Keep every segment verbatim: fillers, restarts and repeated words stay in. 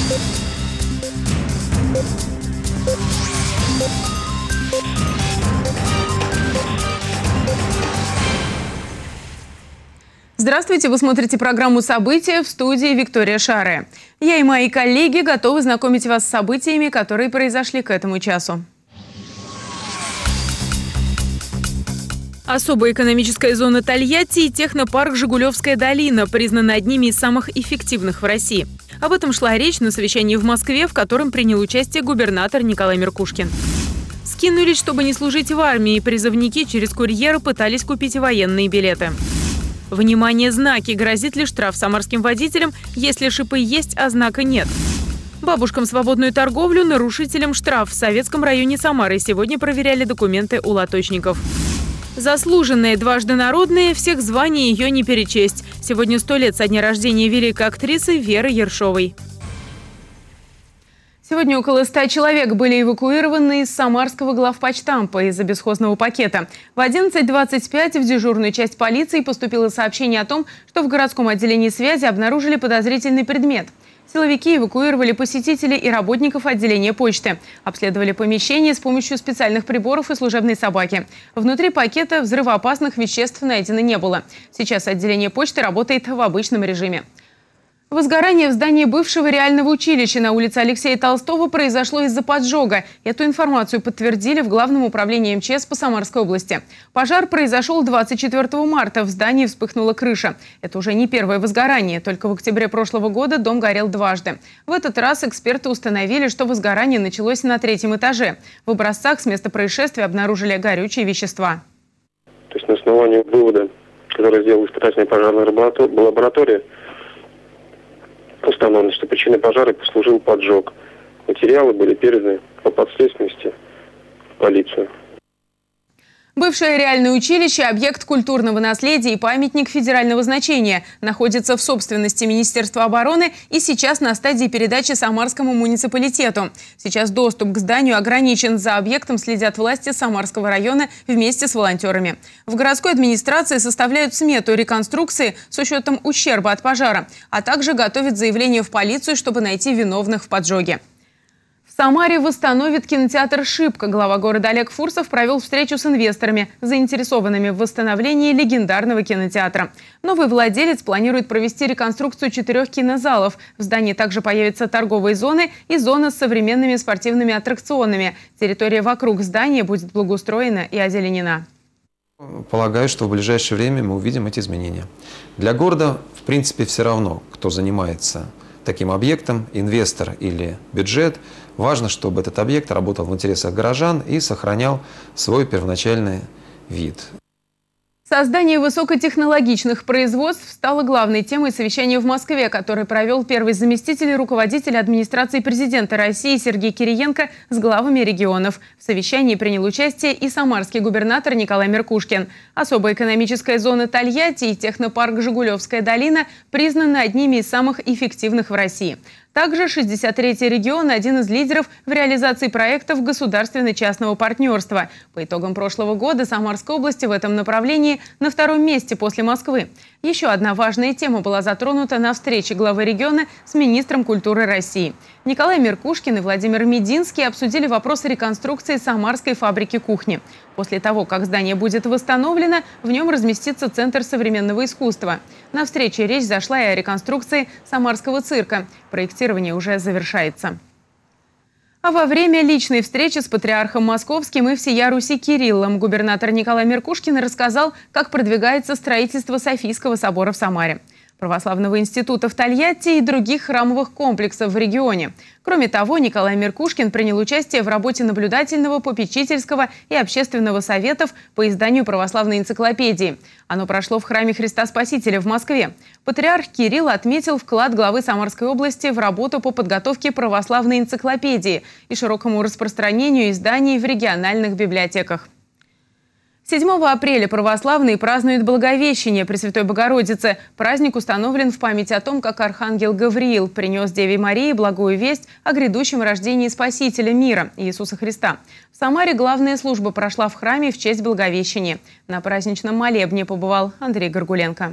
Здравствуйте! Вы смотрите программу «События», в студии Виктория Шаре. Я и мои коллеги готовы знакомить вас с событиями, которые произошли к этому часу. Особая экономическая зона Тольятти и технопарк «Жигулевская долина» признаны одними из самых эффективных в России. Об этом шла речь на совещании в Москве, в котором принял участие губернатор Николай Меркушкин. Скинулись, чтобы не служить в армии, и призывники через курьера пытались купить военные билеты. Внимание, знаки! Грозит ли штраф самарским водителям, если шипы есть, а знака нет? Бабушкам свободную торговлю, нарушителям штраф. В Советском районе Самары сегодня проверяли документы у лоточников. Заслуженные, дважды народные, всех званий ее не перечесть. Сегодня сто лет со дня рождения великой актрисы Веры Ершовой. Сегодня около ста человек были эвакуированы из самарского главпочтампа из-за бесхозного пакета. В одиннадцать двадцать пять в дежурную часть полиции поступило сообщение о том, что в городском отделении связи обнаружили подозрительный предмет. Силовики эвакуировали посетителей и работников отделения почты. Обследовали помещение с помощью специальных приборов и служебной собаки. Внутри пакета взрывоопасных веществ найдено не было. Сейчас отделение почты работает в обычном режиме. Возгорание в здании бывшего реального училища на улице Алексея Толстого произошло из-за поджога. Эту информацию подтвердили в Главном управлении эм че эс по Самарской области. Пожар произошел двадцать четвёртого марта. В здании вспыхнула крыша. Это уже не первое возгорание. Только в октябре прошлого года дом горел дважды. В этот раз эксперты установили, что возгорание началось на третьем этаже. В образцах с места происшествия обнаружили горючие вещества. То есть на основании вывода, который сделала испытательная пожарная лаборатория, установлено, что причиной пожара послужил поджог. Материалы были переданы по подследственности в полицию. Бывшее реальное училище – объект культурного наследия и памятник федерального значения. Находится в собственности Министерства обороны и сейчас на стадии передачи Самарскому муниципалитету. Сейчас доступ к зданию ограничен. За объектом следят власти Самарского района вместе с волонтерами. В городской администрации составляют смету реконструкции с учетом ущерба от пожара, а также готовят заявление в полицию, чтобы найти виновных в поджоге. В Самаре восстановит кинотеатр «Шипка». Глава города Олег Фурсов провел встречу с инвесторами, заинтересованными в восстановлении легендарного кинотеатра. Новый владелец планирует провести реконструкцию четырех кинозалов. В здании также появятся торговые зоны и зона с современными спортивными аттракционами. Территория вокруг здания будет благоустроена и озеленена. Полагаю, что в ближайшее время мы увидим эти изменения. Для города, в принципе, все равно, кто занимается таким объектом, инвестор или бюджет. Важно, чтобы этот объект работал в интересах горожан и сохранял свой первоначальный вид. Создание высокотехнологичных производств стало главной темой совещания в Москве, который провел первый заместитель руководителя администрации президента России Сергей Кириенко с главами регионов. В совещании принял участие и самарский губернатор Николай Меркушкин. Особая экономическая зона Тольятти и технопарк «Жигулевская долина» признаны одними из самых эффективных в России. Также шестьдесят третий регион – один из лидеров в реализации проектов государственно-частного партнерства. По итогам прошлого года Самарской области в этом направлении на втором месте после Москвы. Еще одна важная тема была затронута на встрече главы региона с министром культуры России. Николай Меркушкин и Владимир Мединский обсудили вопросы реконструкции самарской фабрики кухни. После того, как здание будет восстановлено, в нем разместится Центр современного искусства. На встрече речь зашла и о реконструкции самарского цирка. Проектирование уже завершается. А во время личной встречи с патриархом Московским и всея Руси Кириллом губернатор Николай Меркушкин рассказал, как продвигается строительство Софийского собора в Самаре, Православного института в Тольятти и других храмовых комплексов в регионе. Кроме того, Николай Меркушкин принял участие в работе наблюдательного, попечительского и общественного советов по изданию православной энциклопедии. Оно прошло в храме Христа Спасителя в Москве. Патриарх Кирилл отметил вклад главы Самарской области в работу по подготовке православной энциклопедии и широкому распространению изданий в региональных библиотеках. седьмого апреля православные празднуют Благовещение Пресвятой Богородицы. Праздник установлен в память о том, как архангел Гавриил принес Деве Марии благую весть о грядущем рождении Спасителя мира Иисуса Христа. В Самаре главная служба прошла в храме в честь Благовещения. На праздничном молебне побывал Андрей Горгуленко.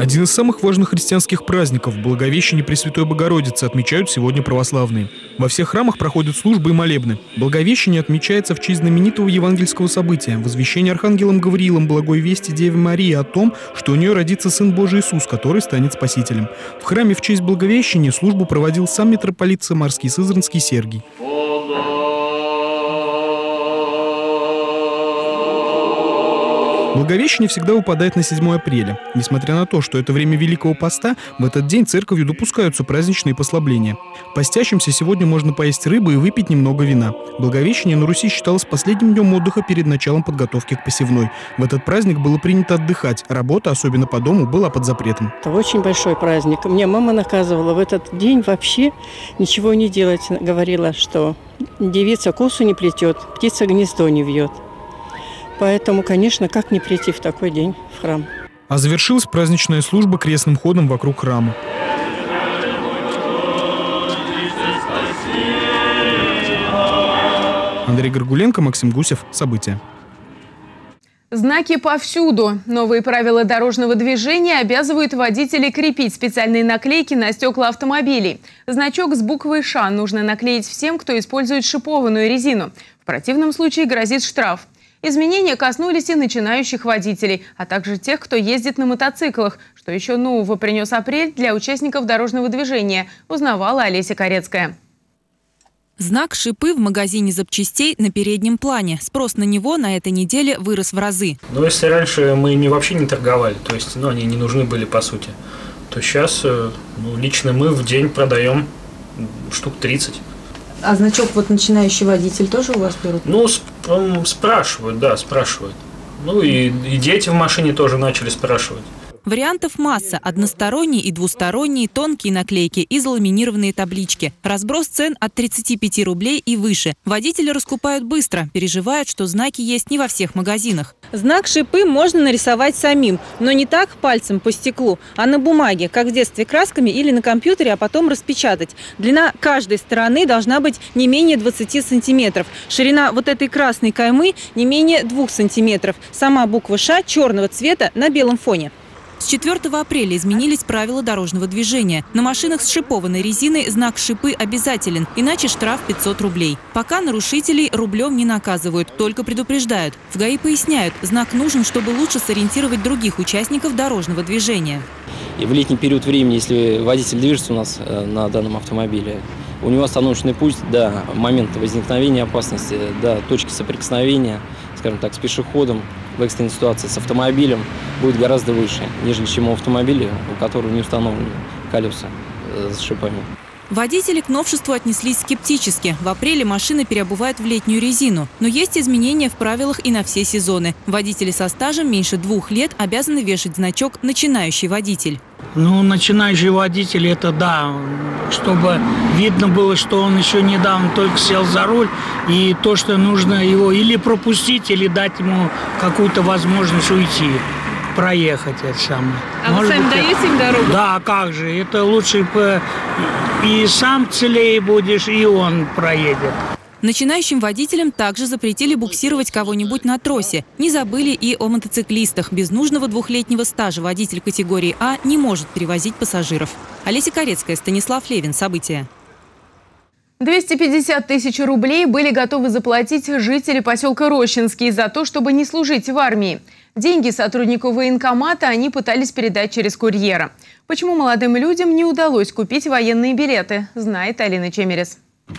Один из самых важных христианских праздников – Благовещение Пресвятой Богородицы отмечают сегодня православные. Во всех храмах проходят службы и молебны. Благовещение отмечается в честь знаменитого евангельского события – возвещения архангелом Гавриилом благой вести Деве Марии о том, что у нее родится Сын Божий Иисус, который станет Спасителем. В храме в честь Благовещения службу проводил сам митрополит Самарский Сызранский Сергий. Благовещение всегда выпадает на седьмое апреля. Несмотря на то, что это время Великого Поста, в этот день церковью допускаются праздничные послабления. Постящимся сегодня можно поесть рыбы и выпить немного вина. Благовещение на Руси считалось последним днем отдыха перед началом подготовки к посевной. В этот праздник было принято отдыхать. Работа, особенно по дому, была под запретом. Это очень большой праздник. Мне мама наказывала в этот день вообще ничего не делать. Говорила, что девица косу не плетет, птица гнездо не вьет. Поэтому, конечно, как не прийти в такой день в храм. А завершилась праздничная служба крестным ходом вокруг храма. Андрей Горгуленко, Максим Гусев. События. Знаки повсюду. Новые правила дорожного движения обязывают водителей крепить специальные наклейки на стекла автомобилей. Значок с буквой «Ш» нужно наклеить всем, кто использует шипованную резину. В противном случае грозит штраф. Изменения коснулись и начинающих водителей, а также тех, кто ездит на мотоциклах. Что еще нового принес апрель для участников дорожного движения, узнавала Олеся Корецкая. Знак «Шипы» в магазине запчастей на переднем плане. Спрос на него на этой неделе вырос в разы. Ну, если раньше мы не, вообще не торговали, то есть ну, они не нужны были по сути, то сейчас ну, лично мы в день продаем штук тридцать. А значок вот начинающий водитель тоже у вас берут? Ну, сп спрашивают, да, спрашивают. Ну и, и дети в машине тоже начали спрашивать. Вариантов масса. Односторонние и двусторонние, тонкие наклейки и заламинированные таблички. Разброс цен от тридцати пяти рублей и выше. Водители раскупают быстро, переживают, что знаки есть не во всех магазинах. Знак «Шипы» можно нарисовать самим, но не так пальцем по стеклу, а на бумаге, как в детстве красками или на компьютере, а потом распечатать. Длина каждой стороны должна быть не менее двадцати сантиметров. Ширина вот этой красной каймы не менее двух сантиметров. Сама буква «Ш» черного цвета на белом фоне. С четвёртого апреля изменились правила дорожного движения. На машинах с шипованной резиной знак «Шипы» обязателен, иначе штраф пятьсот рублей. Пока нарушителей рублем не наказывают, только предупреждают. В ГАИ поясняют, знак нужен, чтобы лучше сориентировать других участников дорожного движения. И в летний период времени, если водитель движется у нас на данном автомобиле, у него остановочный путь до момента возникновения опасности, до точки соприкосновения, скажем так, с пешеходом, в экстренной ситуации с автомобилем будет гораздо выше, нежели чем у автомобиля, у которого не установлены колеса с шипами. Водители к новшеству отнеслись скептически. В апреле машины переобувают в летнюю резину. Но есть изменения в правилах и на все сезоны. Водители со стажем меньше двух лет обязаны вешать значок «Начинающий водитель». Ну, начинающий водитель, это да, чтобы видно было, что он еще недавно только сел за руль, и то, что нужно его или пропустить, или дать ему какую-то возможность уйти, проехать это самое. А Может вы сами быть, даете им дорогу? Да, как же, это лучше и сам целее будешь, и он проедет. Начинающим водителям также запретили буксировать кого-нибудь на тросе. Не забыли и о мотоциклистах. Без нужного двухлетнего стажа водитель категории А не может перевозить пассажиров. Олеся Корецкая, Станислав Левин. События. двести пятьдесят тысяч рублей были готовы заплатить жители поселка Рощинский за то, чтобы не служить в армии. Деньги сотруднику военкомата они пытались передать через курьера. Почему молодым людям не удалось купить военные билеты, знает Алина Чемерес.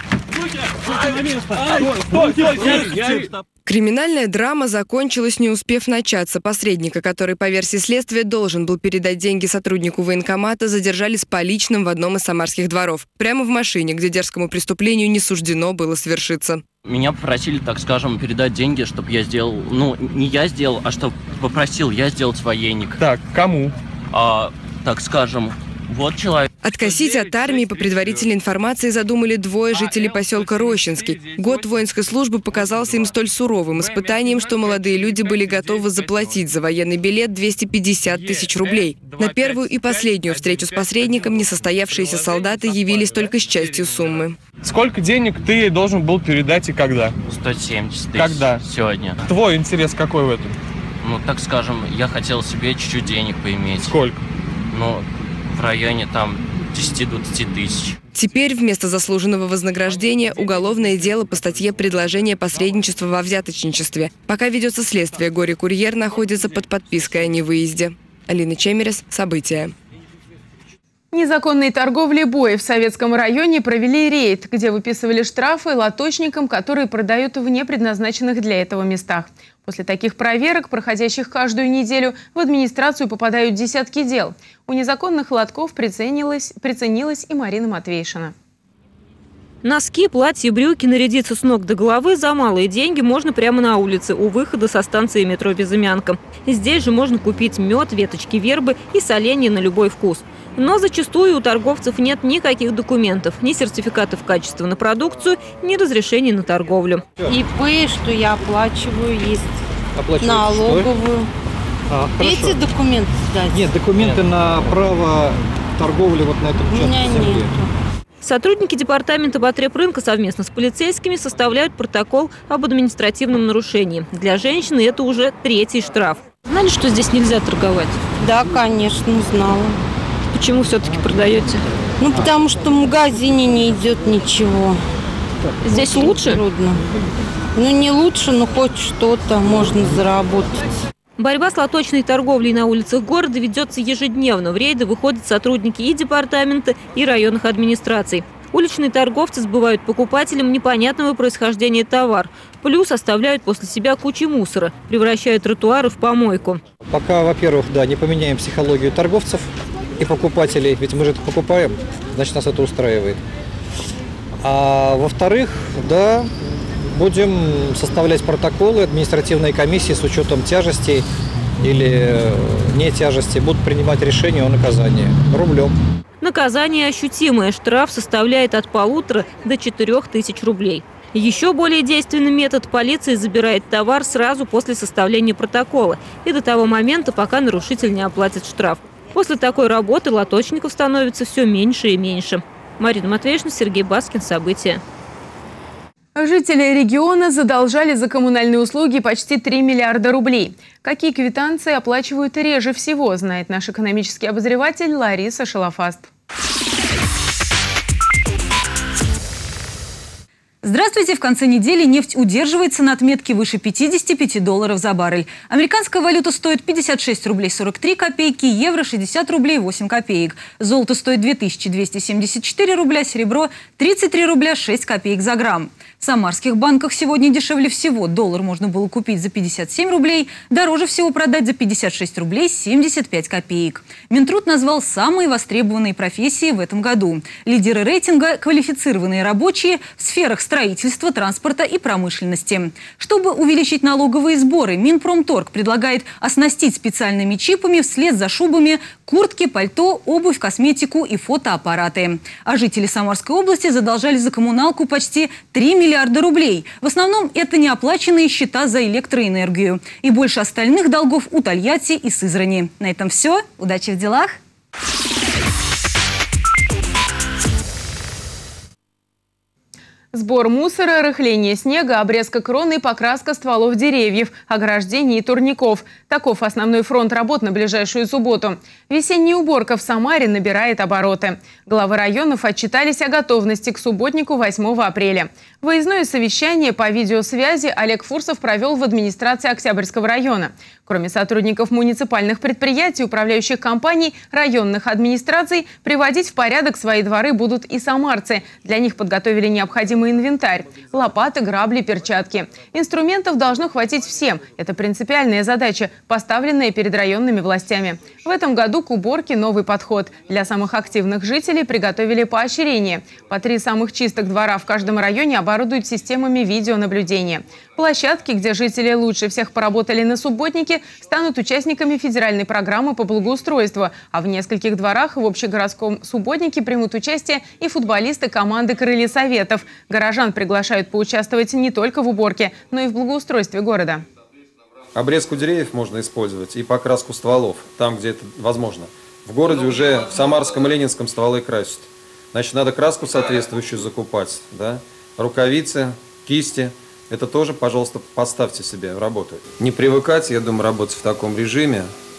Криминальная драма закончилась, не успев начаться. Посредника, который, по версии следствия, должен был передать деньги сотруднику военкомата, задержали с поличным в одном из самарских дворов. Прямо в машине, где дерзкому преступлению не суждено было свершиться. Меня попросили, так скажем, передать деньги, чтобы я сделал... Ну, не я сделал, а чтобы попросил я сделать военник. Так, кому? А, так скажем... Вот человек. Откосить от армии по предварительной информации задумали двое жителей поселка Рощинский. Год воинской службы показался им столь суровым испытанием, что молодые люди были готовы заплатить за военный билет двести пятьдесят тысяч рублей. На первую и последнюю встречу с посредником несостоявшиеся солдаты явились только с частью суммы. Сколько денег ты должен был передать и когда? сто семьдесят тысяч. Когда? Сегодня. Твой интерес какой в этом? Ну, так скажем, я хотел себе чуть-чуть денег поиметь. Сколько? ну, в районе там десяти-двадцати тысяч. Теперь вместо заслуженного вознаграждения уголовное дело по статье «Предложение посредничества во взяточничестве». Пока ведется следствие, горе-курьер находится под подпиской о невыезде. Алина Чемерес, события. Незаконной торговли боя в Советском районе провели рейд, где выписывали штрафы лоточникам, которые продают в непредназначенных для этого местах. После таких проверок, проходящих каждую неделю, в администрацию попадают десятки дел. У незаконных лотков приценилась, приценилась и Марина Матвейшина. Носки, платья, брюки, нарядиться с ног до головы за малые деньги можно прямо на улице у выхода со станции метро Безымянка. Здесь же можно купить мед, веточки вербы и соленья на любой вкус. Но зачастую у торговцев нет никаких документов, ни сертификатов качества на продукцию, ни разрешений на торговлю. ИП, что я оплачиваю, есть налоговую. А, Эти документы сдать? Нет, документы нет. На право торговли вот на этом участке. У меня нет. Сотрудники департамента Ботребрынка совместно с полицейскими составляют протокол об административном нарушении. Для женщины это уже третий штраф. Знали, что здесь нельзя торговать? Да, конечно, знала. Почему все-таки продаете? Ну, потому что в магазине не идет ничего. Здесь очень лучше? Трудно. Ну, не лучше, но хоть что-то можно заработать. Борьба с лоточной торговлей на улицах города ведется ежедневно. В рейды выходят сотрудники и департамента, и районных администраций. Уличные торговцы сбывают покупателям непонятного происхождения товар. Плюс оставляют после себя кучу мусора, превращая тротуары в помойку. Пока, во-первых, да, не поменяем психологию торговцев и покупателей, ведь мы же это покупаем, значит, нас это устраивает. А во-вторых, да, будем составлять протоколы, административные комиссии с учетом тяжестей или не тяжести будут принимать решение о наказании рублем. Наказание ощутимое. Штраф составляет от полутора до четырех тысяч рублей. Еще более действенный метод – полиция забирает товар сразу после составления протокола и до того момента, пока нарушитель не оплатит штраф. После такой работы лоточников становится все меньше и меньше. Марина Матвейшина, Сергей Баскин. События. Жители региона задолжали за коммунальные услуги почти три миллиарда рублей. Какие квитанции оплачивают реже всего, знает наш экономический обозреватель Лариса Шалафаст. Здравствуйте! В конце недели нефть удерживается на отметке выше пятидесяти пяти долларов за баррель. Американская валюта стоит пятьдесят шесть рублей сорок три копейки, евро шестьдесят рублей восемь копеек. Золото стоит две тысячи двести семьдесят четыре рубля, серебро тридцать три рубля шесть копеек за грамм. В самарских банках сегодня дешевле всего. Доллар можно было купить за пятьдесят семь рублей, дороже всего продать за пятьдесят шесть рублей семьдесят пять копеек. Минтруд назвал самые востребованные профессии в этом году. Лидеры рейтинга – квалифицированные рабочие в сферах строительства, транспорта и промышленности. Чтобы увеличить налоговые сборы, Минпромторг предлагает оснастить специальными чипами вслед за шубами куртки, пальто, обувь, косметику и фотоаппараты. А жители Самарской области задолжали за коммуналку почти три миллиарда рублей. В основном это неоплаченные счета за электроэнергию. И больше остальных долгов у Тольятти и Сызрани. На этом все. Удачи в делах! Сбор мусора, рыхление снега, обрезка крон и покраска стволов деревьев, ограждений и турников. Таков основной фронт работ на ближайшую субботу. Весенняя уборка в Самаре набирает обороты. Главы районов отчитались о готовности к субботнику восьмого апреля. Выездное совещание по видеосвязи Олег Фурсов провел в администрации Октябрьского района. Кроме сотрудников муниципальных предприятий, управляющих компаний, районных администраций, приводить в порядок свои дворы будут и самарцы. Для них подготовили необходимый инвентарь – лопаты, грабли, перчатки. Инструментов должно хватить всем. Это принципиальная задача, поставленная перед районными властями. В этом году к уборке новый подход. Для самых активных жителей приготовили поощрение. По три самых чистых двора в каждом районе оборудуют системами видеонаблюдения. Площадки, где жители лучше всех поработали на субботнике, станут участниками федеральной программы по благоустройству. А в нескольких дворах в общегородском субботнике примут участие и футболисты команды «Крылья Советов». Горожан приглашают поучаствовать не только в уборке, но и в благоустройстве города. Обрезку деревьев можно использовать и покраску стволов, там, где это возможно. В городе уже в Самарском и Ленинском стволы красят. Значит, надо краску соответствующую закупать, да? Рукавицы, кисти. Это тоже, пожалуйста, поставьте себе в работу. Не привыкать, я думаю, работать в таком режиме.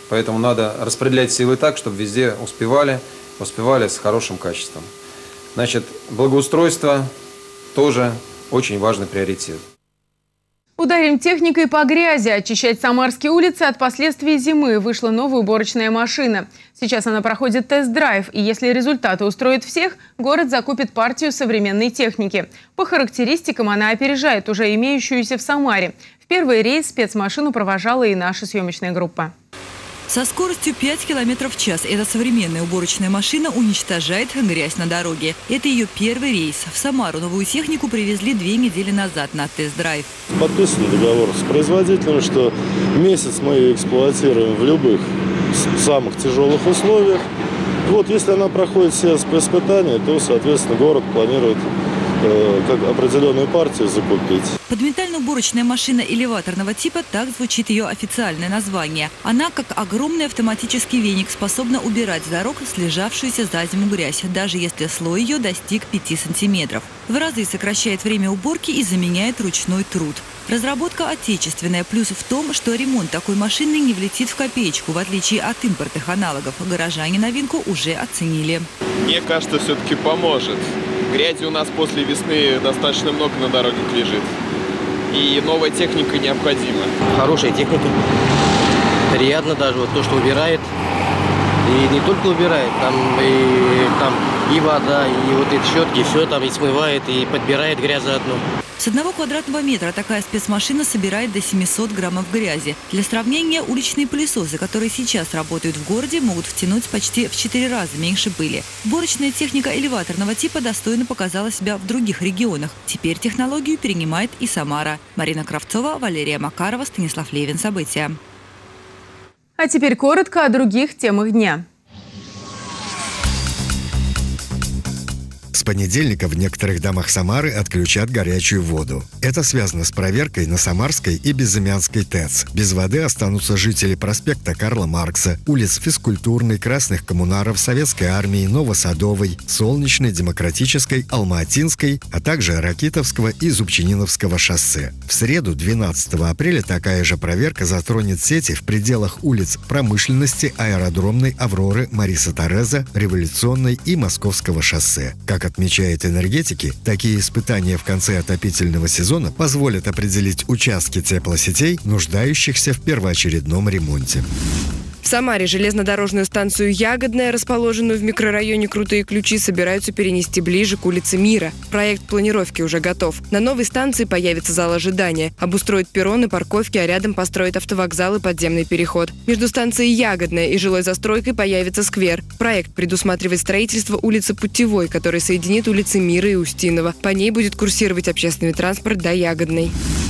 Поэтому надо распределять силы так, чтобы везде успевали, успевали с хорошим качеством. Значит, благоустройство тоже очень важный приоритет. Ударим техникой по грязи. Очищать самарские улицы от последствий зимы вышла новая уборочная машина. Сейчас она проходит тест-драйв, и если результаты устроят всех, город закупит партию современной техники. По характеристикам она опережает уже имеющуюся в Самаре. В первый рейс спецмашину провожала и наша съемочная группа. Со скоростью пять километров в час эта современная уборочная машина уничтожает грязь на дороге. Это ее первый рейс. В Самару новую технику привезли две недели назад на тест-драйв. Подписан договор с производителем, что месяц мы ее эксплуатируем в любых самых тяжелых условиях. Вот если она проходит все испытания, то, соответственно, город планирует э, как определенную партию закупить. Подметально-уборочная машина элеваторного типа – так звучит ее официальное название. Она, как огромный автоматический веник, способна убирать с дорог слежавшуюся за зиму грязь, даже если слой ее достиг пяти сантиметров. В разы сокращает время уборки и заменяет ручной труд. Разработка отечественная. Плюс в том, что ремонт такой машины не влетит в копеечку, в отличие от импортных аналогов. Горожане новинку уже оценили. Мне кажется, все-таки поможет. Грязи у нас после весны достаточно много на дорогах лежит. И новая техника необходима. Хорошая техника. Приятно даже вот то, что убирает. И не только убирает, там и, там и вода, и вот эти щетки, все там и смывает, и подбирает грязь заодно. С одного квадратного метра такая спецмашина собирает до семисот граммов грязи. Для сравнения, уличные пылесосы, которые сейчас работают в городе, могут втянуть почти в четыре раза меньше пыли. Уборочная техника элеваторного типа достойно показала себя в других регионах. Теперь технологию перенимает и Самара. Марина Кравцова, Валерия Макарова, Станислав Левин. События. А теперь коротко о других темах дня. С понедельника в некоторых домах Самары отключат горячую воду. Это связано с проверкой на Самарской и Безымянской ТЭЦ. Без воды останутся жители проспекта Карла Маркса, улиц Физкультурной, Красных Коммунаров, Советской армии, Новосадовой, Солнечной, Демократической, Алма-Атинской, а также Ракитовского и Зубчининовского шоссе. В среду, двенадцатого апреля, такая же проверка затронет сети в пределах улиц Промышленности, Аэродромной, Авроры, Мариса Тереза, Революционной и Московского шоссе. Как отмечают энергетики, такие испытания в конце отопительного сезона позволят определить участки теплосетей, нуждающихся в первоочередном ремонте. В Самаре железнодорожную станцию «Ягодная», расположенную в микрорайоне Крутые Ключи, собираются перенести ближе к улице Мира. Проект планировки уже готов. На новой станции появится зал ожидания. Обустроят перроны, парковки, а рядом построят автовокзал и подземный переход. Между станцией «Ягодная» и жилой застройкой появится сквер. Проект предусматривает строительство улицы Путевой, которая соединит улицы Мира и Устинова. По ней будет курсировать общественный транспорт до Ягодной.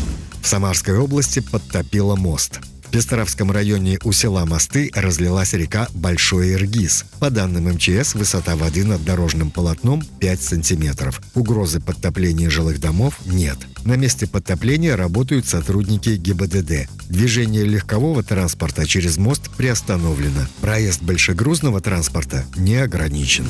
В Самарской области подтопило мост. В Пестровском районе у села Мосты разлилась река Большой Иргиз. По данным эм че эс, высота воды над дорожным полотном пять сантиметров. Угрозы подтопления жилых домов нет. На месте подтопления работают сотрудники гэ бэ дэ дэ. Движение легкового транспорта через мост приостановлено. Проезд большегрузного транспорта не ограничен.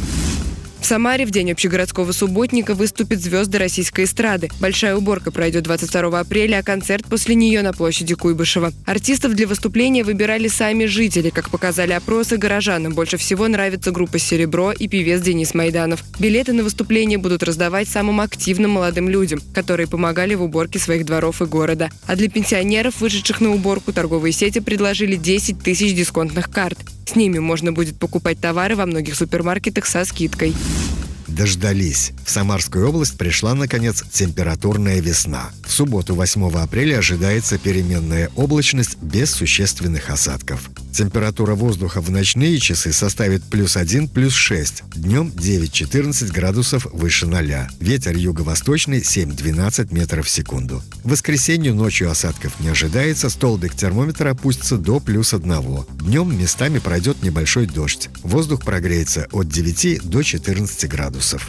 В Самаре в день общегородского субботника выступят звезды российской эстрады. Большая уборка пройдет двадцать второго апреля, а концерт после нее на площади Куйбышева. Артистов для выступления выбирали сами жители. Как показали опросы, горожанам больше всего нравится группа «Серебро» и певец Денис Майданов. Билеты на выступление будут раздавать самым активным молодым людям, которые помогали в уборке своих дворов и города. А для пенсионеров, вышедших на уборку, торговые сети предложили десять тысяч дисконтных карт. С ними можно будет покупать товары во многих супермаркетах со скидкой. Дождались. В Самарскую область пришла, наконец, температурная весна. В субботу, восьмого апреля, ожидается переменная облачность без существенных осадков. Температура воздуха в ночные часы составит плюс один, плюс шесть. Днем девять-четырнадцать градусов выше ноля. Ветер юго-восточный семь-двенадцать метров в секунду. В воскресенье ночью осадков не ожидается, столбик термометра опустится до плюс одного. Днем местами пройдет небольшой дождь. Воздух прогреется от девяти до четырнадцати градусов.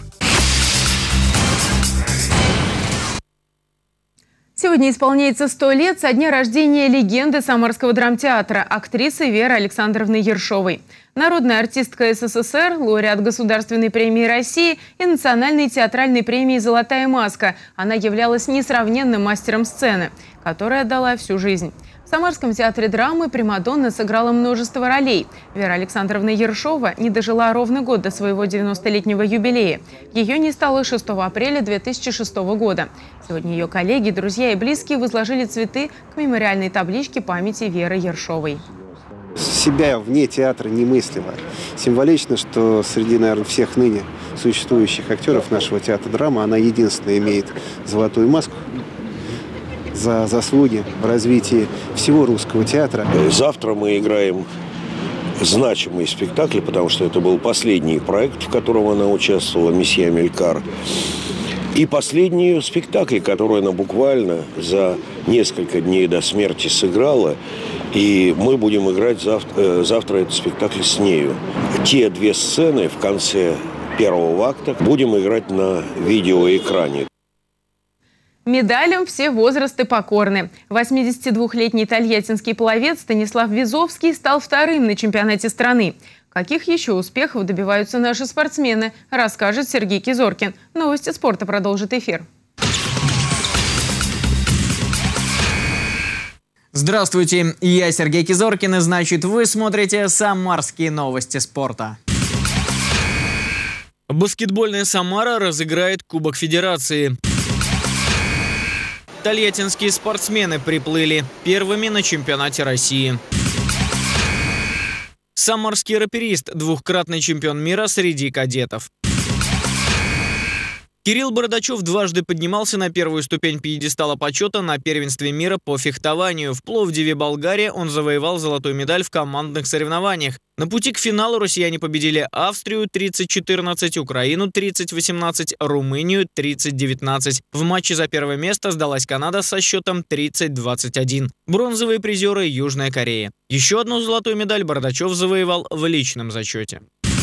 Сегодня исполняется сто лет со дня рождения легенды Самарского драмтеатра, актрисы Веры Александровны Ершовой. Народная артистка эс эс эс эр, лауреат Государственной премии России и Национальной театральной премии «Золотая маска». Она являлась несравненным мастером сцены, которой отдала всю жизнь. В Самарском театре драмы примадонна сыграла множество ролей. Вера Александровна Ершова не дожила ровно год до своего девяностолетнего юбилея. Ее не стало шестого апреля две тысячи шестого года. Сегодня ее коллеги, друзья и близкие возложили цветы к мемориальной табличке памяти Веры Ершовой. Себя вне театра немыслимо. Символично, что среди, наверное, всех ныне существующих актеров нашего театра драмы она единственная имеет золотую маску за заслуги в развитии всего русского театра. Завтра мы играем значимый спектакль, потому что это был последний проект, в котором она участвовала, «Месье Амилькар». И последний спектакль, который она буквально за несколько дней до смерти сыграла. И мы будем играть завтра, завтра этот спектакль с нею. Те две сцены в конце первого акта будем играть на видеоэкране. Медалям все возрасты покорны. восьмидесятидвухлетний тольяттинский пловец Станислав Визовский стал вторым на чемпионате страны. Каких еще успехов добиваются наши спортсмены, расскажет Сергей Кизоркин. Новости спорта продолжит эфир. Здравствуйте, я Сергей Кизоркин, и значит, вы смотрите «Самарские новости спорта». Баскетбольная «Самара» разыграет Кубок Федерации. Тольяттинские спортсмены приплыли первыми на чемпионате России. Самарский раперист – двухкратный чемпион мира среди кадетов. Кирилл Бардачев дважды поднимался на первую ступень пьедестала почета на первенстве мира по фехтованию. В Пловдиве, Болгария, он завоевал золотую медаль в командных соревнованиях. На пути к финалу россияне победили Австрию тридцать четырнадцать, Украину тридцать восемнадцать, Румынию тридцать девятнадцать. В матче за первое место сдалась Канада со счетом тридцать двадцать один. Бронзовые призеры – Южная Корея. Еще одну золотую медаль Бардачев завоевал в личном зачете.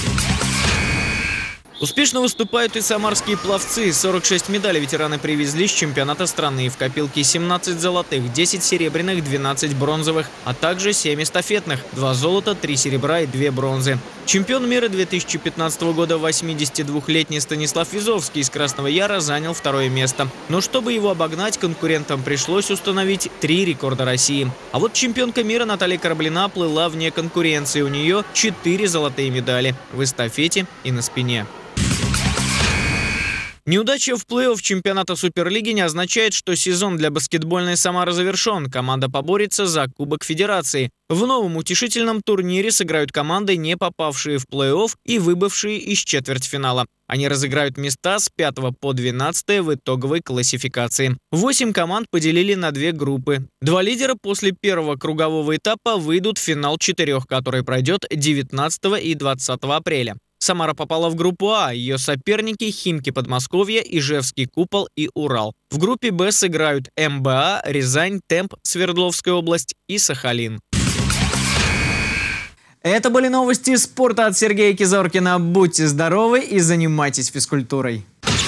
Успешно выступают и самарские пловцы. сорок шесть медалей ветераны привезли с чемпионата страны. В копилке семнадцать золотых, десять серебряных, двенадцать бронзовых, а также семь эстафетных. два золота, три серебра и две бронзы. Чемпион мира две тысячи пятнадцатого года восьмидесятидвухлетний Станислав Визовский из Красного Яра занял второе место. Но чтобы его обогнать, конкурентам пришлось установить три рекорда России. А вот чемпионка мира Наталья Кораблина плыла вне конкуренции. У нее четыре золотые медали в эстафете и на спине. Неудача в плей-офф чемпионата Суперлиги не означает, что сезон для баскетбольной «Самары» завершен. Команда поборется за Кубок Федерации. В новом утешительном турнире сыграют команды, не попавшие в плей-офф и выбывшие из четвертьфинала. Они разыграют места с пятого по двенадцатое в итоговой классификации. Восемь команд поделили на две группы. Два лидера после первого кругового этапа выйдут в финал четырех, который пройдет девятнадцатого и двадцатого апреля. Самара попала в группу А, ее соперники – Химки Подмосковья, Ижевский Купол и Урал. В группе Б сыграют эм бэ а, Рязань, Темп, Свердловская область и Сахалин. Это были новости спорта от Сергея Кизоркина. Будьте здоровы и занимайтесь физкультурой.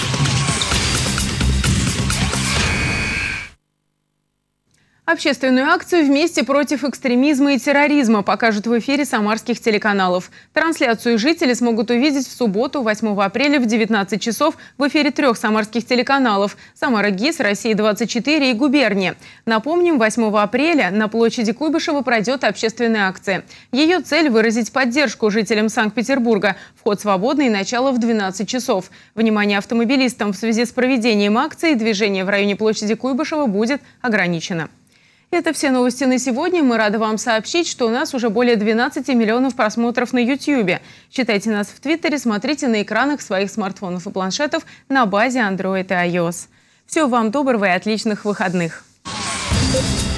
Общественную акцию «Вместе против экстремизма и терроризма» покажут в эфире самарских телеканалов. Трансляцию жители смогут увидеть в субботу, восьмого апреля в девятнадцать часов в эфире трех самарских телеканалов – «Самара ГИС», «Россия двадцать четыре» и «Губерния». Напомним, восьмого апреля на площади Куйбышева пройдет общественная акция. Ее цель – выразить поддержку жителям Санкт-Петербурга. Вход свободный, начало в двенадцать часов. Внимание автомобилистам: в связи с проведением акции движение в районе площади Куйбышева будет ограничено. Это все новости на сегодня. Мы рады вам сообщить, что у нас уже более двенадцати миллионов просмотров на ютьюбе. Читайте нас в Твиттере, смотрите на экранах своих смартфонов и планшетов на базе Android и iOS. Всего вам доброго и отличных выходных!